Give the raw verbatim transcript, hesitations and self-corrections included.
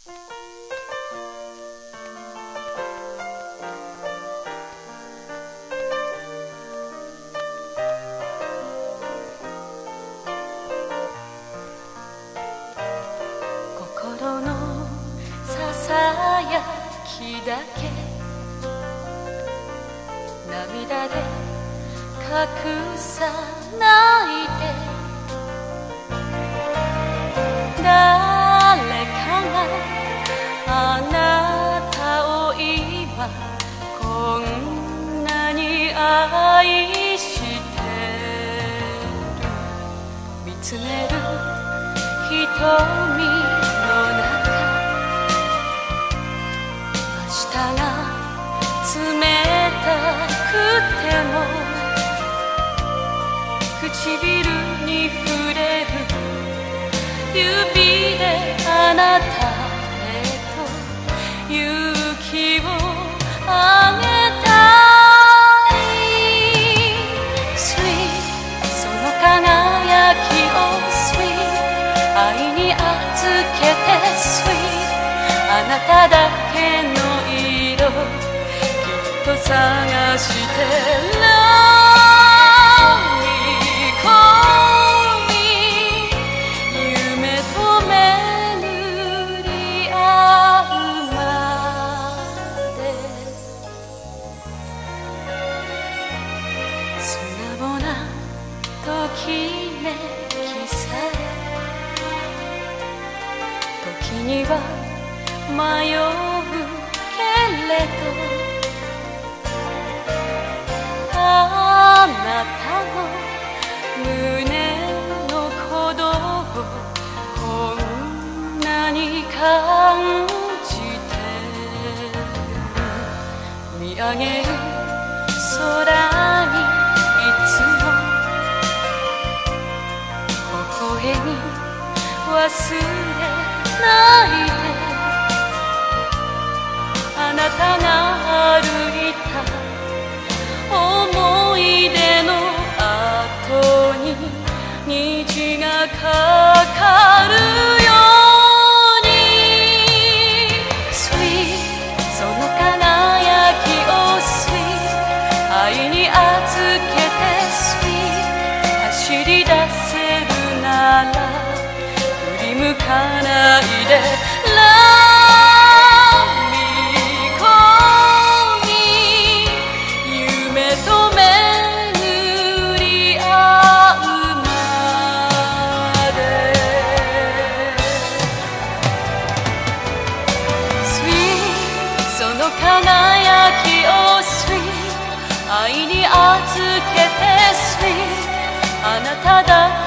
心のささやきだけ涙で隠さないで、誰かがあなたを今こんなに愛してる。見つめる瞳の中、明日が冷たくても唇に触れる指であなたへと勇気をあげたい。 Sweet その輝きを Sweet 愛に預けて Sweet あなただけの色きっと探して Love me call me 夢と巡り合うまで素直なときめきさえ時には迷うけれど、あなたの胸の鼓動をこんなに感じてる。見上げる空にいつも微笑み忘れないで、あなたが歩いた思い出の後に虹がかかるように Sweet その輝きを Sweet 愛に預けて Sweet 走り出せるなら振り向かないで Love me call me 夢と巡り合うまで Sweet その輝きを Sweet 愛に預けて Sweet あなただけ